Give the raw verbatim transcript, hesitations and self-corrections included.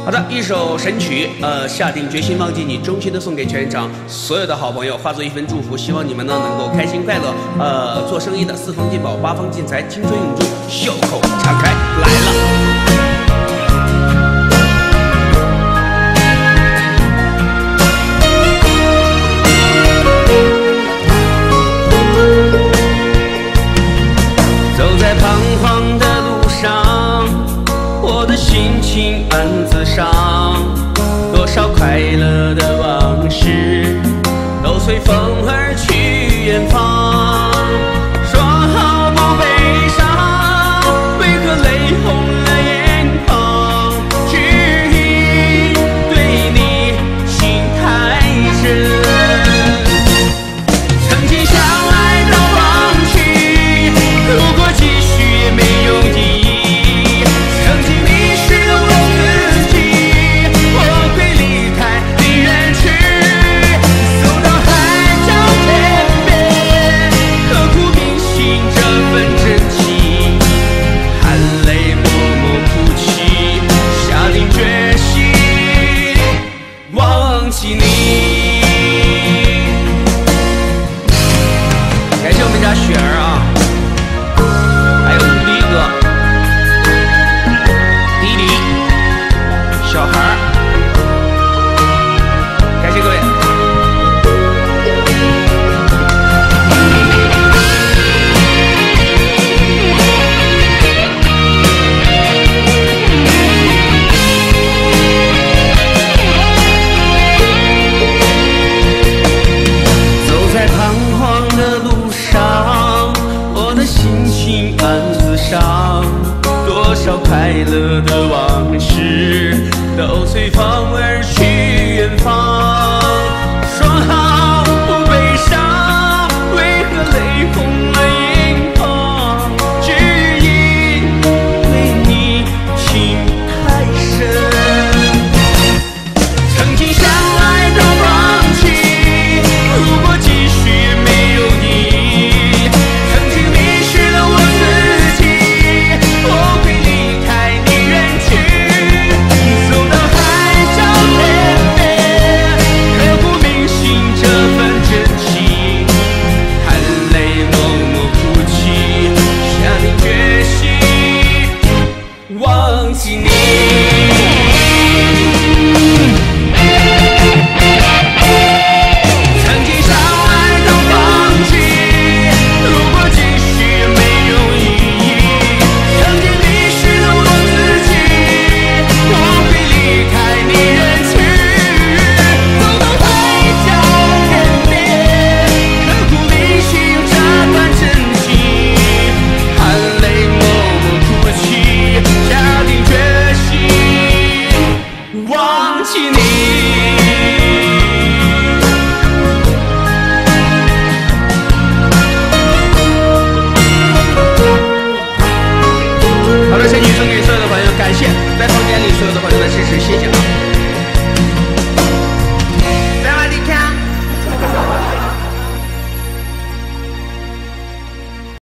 好的，一首神曲，呃，下定决心忘记你，衷心的送给全场所有的好朋友，化作一份祝福，希望你们呢能够开心快乐。呃，做生意的四方进宝，八方进财，青春永驻，袖口常开，来了。走在彷徨的路上，我的心情暗自伤，多少快乐的往事都随风而去远方。说好不悲伤，为何泪红了眼眶？只因对你心太深。曾经相爱到放弃，如果继续也没有意义。曾经迷失了我自己，我会离开你远去，走到海角天边，刻骨铭心这份真情，含泪默默哭泣，下定决心忘记你。感谢我们家雪儿啊，还有五弟哥、弟弟、小孩儿，感谢各位。走在彷徨的路上，我的心情暗自伤，多少快乐的往事都随风而去远方。说好不悲伤，为何泪红了眼眶？只因对你情太深。曾经相爱到放弃，如果继续也没有意义。曾经迷失了我自己，我会离开你远去，走到海角天边，刻骨铭心这份真情，含泪默默哭泣，下定决心忘记你。曾经相爱到放弃，如果继续也没有意义。曾经迷失了我自己，我会离开你远去，走到海角天边，刻骨铭心这段真情，含泪默默哭泣，下定决心忘记你。好的，这曲送给所有的朋友，感谢在房间里所有的朋友的支持，谢谢啊。